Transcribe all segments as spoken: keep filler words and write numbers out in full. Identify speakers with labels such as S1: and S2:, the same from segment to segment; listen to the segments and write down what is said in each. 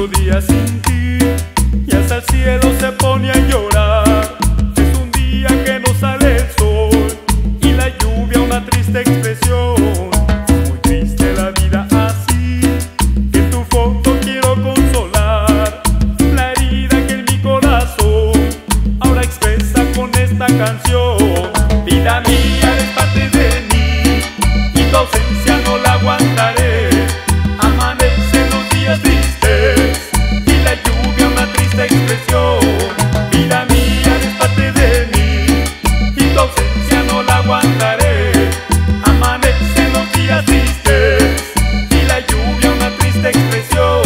S1: otro día sin ti y hasta el cielo se pone a llorar. Es un día que no sale el sol y la lluvia una triste expresión. Es muy triste la vida así, que en tu foto quiero consolar la herida que en mi corazón ahora expresa con esta canción. Vida mía, eres parte de mí y tu ausencia no la aguantaré. Amanecen los días tristes y la lluvia una triste expresión. Vida mía, eres parte de mí y tu ausencia no la aguantaré. Amanecen los días tristes y la lluvia una triste expresión.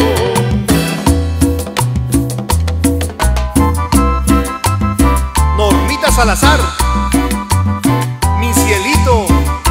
S2: Normita Salazar, mi cielito.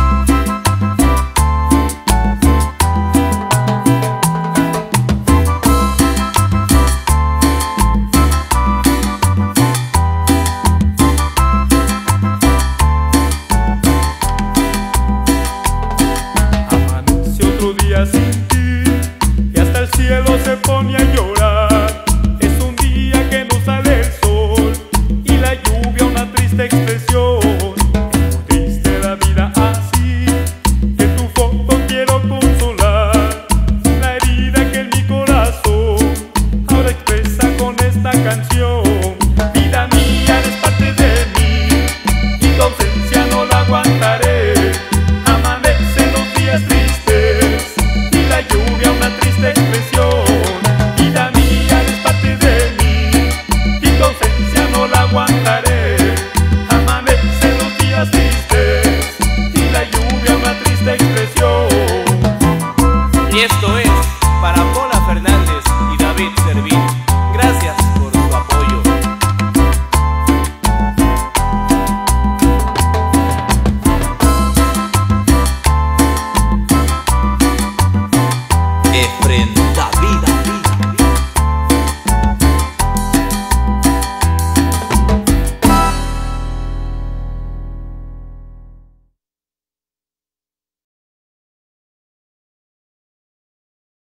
S1: Amanece otro día sin ti y hasta el cielo se pone a llorar. Es un día que no sale el sol y la lluvia una triste expresión. Es muy triste la vida así, que en tu foto quiero consolar la herida que en mi corazón ahora expresa con esta canción. Vida mía, eres parte de mí y tu ausencia no la aguantaré. Amanecen los días tristes y la lluvia una triste expresión. Vida mía, eres parte de mí y tu ausencia no la aguantaré. Amanecen los días tristes y la lluvia una triste expresión.
S3: Y esto es para Pola Fernández y David Servín.